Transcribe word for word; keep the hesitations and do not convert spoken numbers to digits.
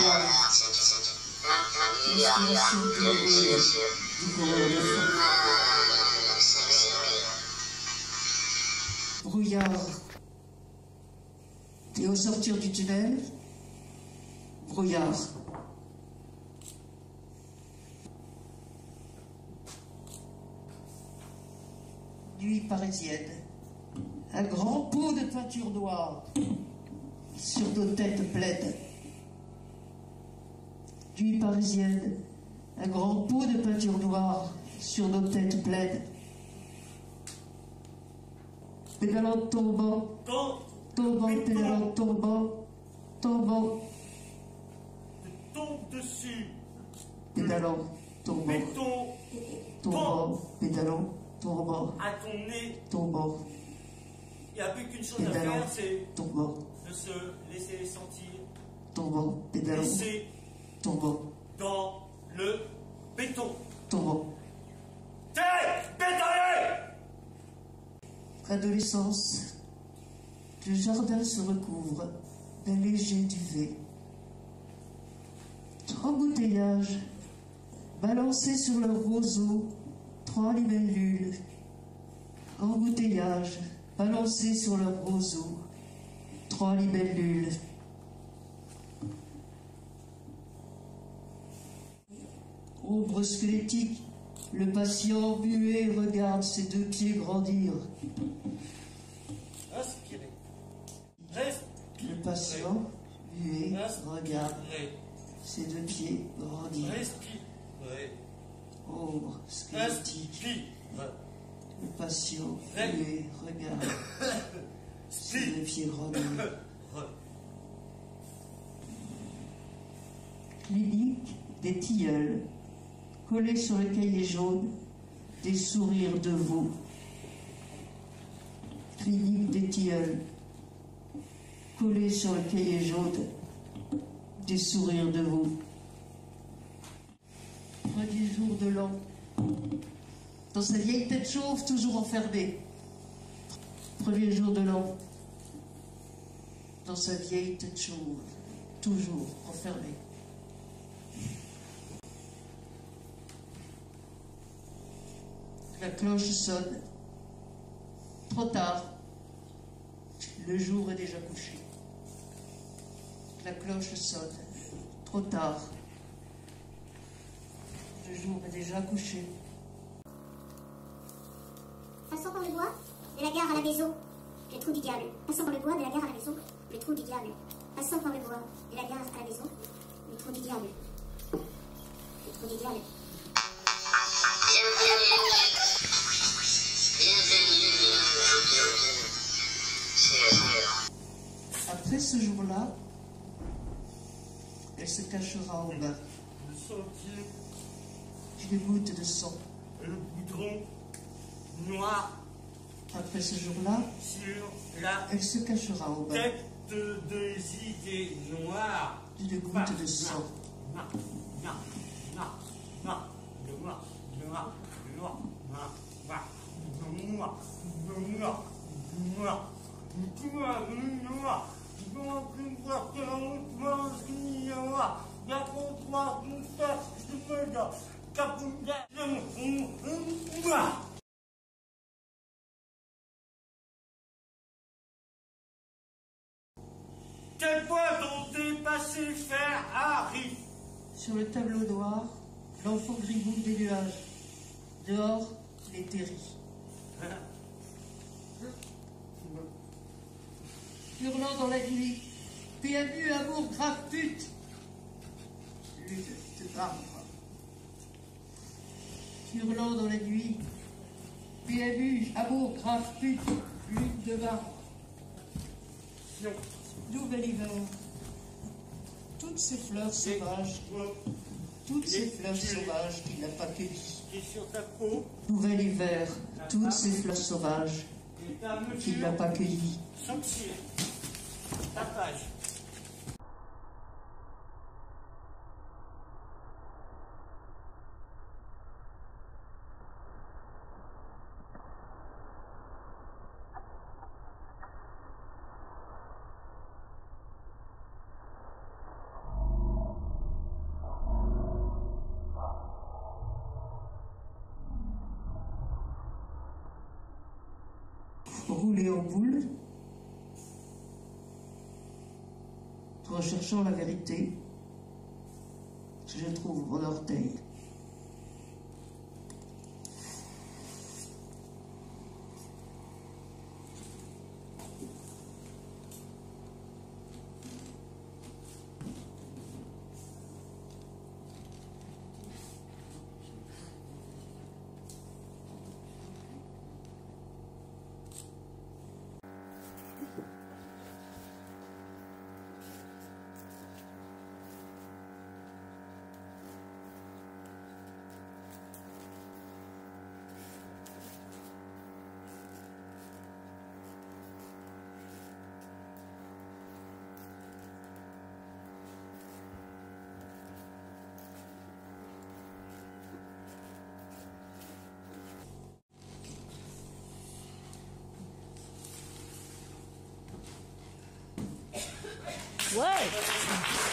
brouillard. Inspiration douloureuse du coureur de fond. Brouillard. Et au sortir du tunnel, brouillard. Nuit parisienne. Un grand pot de peinture noire sur nos têtes pleines. Nuit parisienne. Un grand pot de peinture noire sur nos têtes pleines. Pédalant tombant, tombant, pédalant tombant, tombant. Je tombe dessus. Pédalant tombant, Béton. tombant, pédalant tombant, À ton nez. tombant, Il n'y a plus qu'une chose à pédalant faire, c'est tombant, de se laisser sentir. tombant, pédalant Laisser tombant, dans le béton. tombant. T'es bétonné! Adolescence. Le jardin se recouvre d'un léger duvet. Embouteillage. Balancés sur leur roseau, trois libellules. Embouteillage. Balancés sur leur roseau, trois libellules. Ombre squelettique, le patient muet regarde ses deux pieds grandir. Inspirez. Respirez. Le patient muet regarde Respirez. ses deux pieds grandir. Respirez. Ombre squelettique, Respirez. le patient muet regarde ses deux pieds grandir. Clinique des tilleuls. Collés sur le cahier jaune, des sourires de veau. Clinique des tilleuls. Collés sur le cahier jaune, des sourires de veau. Premier jour de l'an. Dans sa vieille tête chauve, toujours enfermée. Premier jour de l'an. Dans sa vieille tête chauve, toujours enfermée. La cloche sonne. Trop tard. Le jour est déjà couché. La cloche sonne. Trop tard. Le jour est déjà couché. Passant par le bois de la gare à la maison, le trou du diable. Passant par le bois de la gare à la maison, le trou du diable. Passant par le bois de la gare à la maison, le trou du diable. Le trou du diable. Après ce jour-là, elle se cachera en bas. Le sentier Une goutte de sang. et le goudron noir Après ce jour-là, sur la elle se cachera en bas. tête des idées noires. Une goutte de sang. Noir, noir, noir, noir, noir, noir, noir, noir, noir, noir, noir, noir, noir, noir. Donc, une fois que l'on pense qu'il y aura, la contre-toi, une fois, je me donne, capouga, je me Quel point ont dépassé faire Harry? Sur le tableau noir, l'enfant gribouille des nuages. Dehors, les terris. Hurlant dans la nuit, P M U, amour, grave pute. Lutte de barbe. Hurlant dans la nuit, P M U, amour, grave pute. Lutte de barbe. Nouvel hiver. Toutes ces fleurs sauvages, toutes ces fleurs sauvages qu'il n'a pas cueillies. Et sur ta peau, Nouvel hiver, toutes ces fleurs sauvages et ta qu'il n'a mesure, pas cueillies. sortir ta page. roulé en boule, recherchant la vérité, je trouve mon orteil. Ouais.